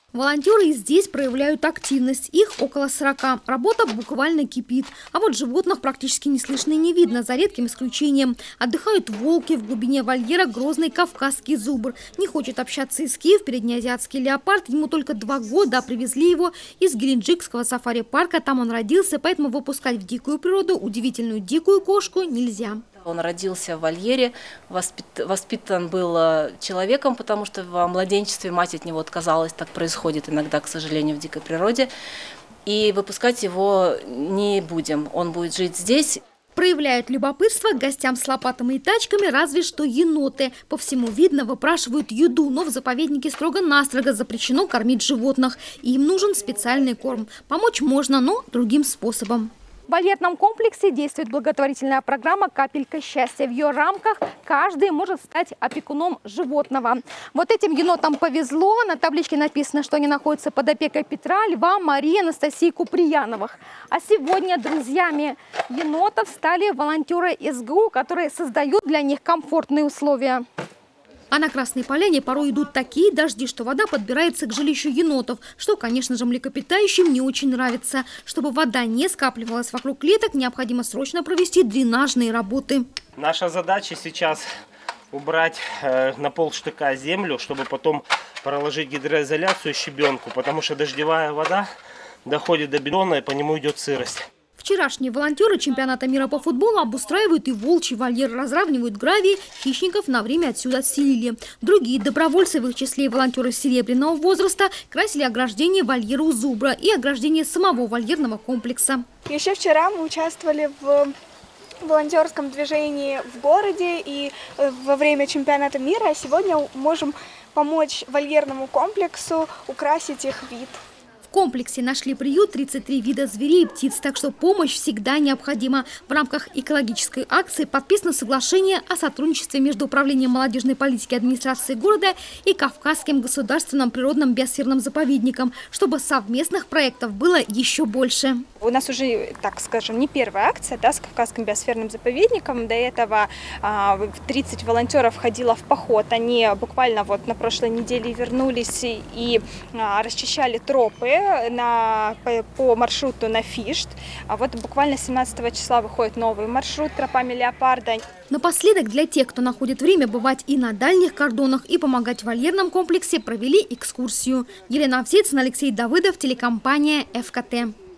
Волонтеры и здесь проявляют активность. Их около 40. Работа буквально кипит. А вот животных практически не слышно и не видно, за редким исключением. Отдыхают волки, в глубине вольера грозный кавказский зубр. Не хочет общаться эскив, переднеазиатский леопард. Ему только 2 года, а привезли его из Геленджикского сафари-парка. Там он родился, поэтому выпускать в дикую природу удивительную дикую кошку нельзя. Он родился в вольере, воспитан был человеком, потому что в младенчестве мать от него отказалась. Так происходит иногда, к сожалению, в дикой природе. И выпускать его не будем. Он будет жить здесь. Проявляют любопытство к гостям с лопатами и тачками разве что еноты. По всему видно, выпрашивают еду, но в заповеднике строго-настрого запрещено кормить животных. И им нужен специальный корм. Помочь можно, но другим способом. В вольерном комплексе действует благотворительная программа «Капелька счастья». В ее рамках каждый может стать опекуном животного. Вот этим енотам повезло. На табличке написано, что они находятся под опекой Петра, Льва, Марии, Анастасии Куприяновых. А сегодня друзьями енотов стали волонтеры СГУ, которые создают для них комфортные условия. А на Красной Поляне порой идут такие дожди, что вода подбирается к жилищу енотов, что, конечно же, млекопитающим не очень нравится. Чтобы вода не скапливалась вокруг клеток, необходимо срочно провести дренажные работы. Наша задача сейчас убрать на полштыка землю, чтобы потом проложить гидроизоляцию щебенку, потому что дождевая вода доходит до бетона и по нему идет сырость. Вчерашние волонтеры чемпионата мира по футболу обустраивают и волчий вольер, разравнивают гравий, хищников на время отсюда отселили. Другие добровольцы, в их числе и волонтеры серебряного возраста, красили ограждение вольера у зубра и ограждение самого вольерного комплекса. Еще вчера мы участвовали в волонтерском движении в городе и во время чемпионата мира, а сегодня можем помочь вольерному комплексу украсить их вид. В комплексе нашли приют 33 вида зверей и птиц, так что помощь всегда необходима. В рамках экологической акции подписано соглашение о сотрудничестве между Управлением молодежной политики администрации города и Кавказским государственным природным биосферным заповедником, чтобы совместных проектов было еще больше. У нас уже, так скажем, не первая акция, да, с Кавказским биосферным заповедником. До этого 30 волонтеров ходило в поход. Они буквально вот на прошлой неделе вернулись и расчищали тропы по маршруту на Фишт. А вот буквально 17 числа выходит новый маршрут тропами леопарда. Напоследок, для тех, кто находит время бывать и на дальних кордонах, и помогать в вольерном комплексе, провели экскурсию. Елена Овсецина, Алексей Давыдов, телекомпания ФКТ.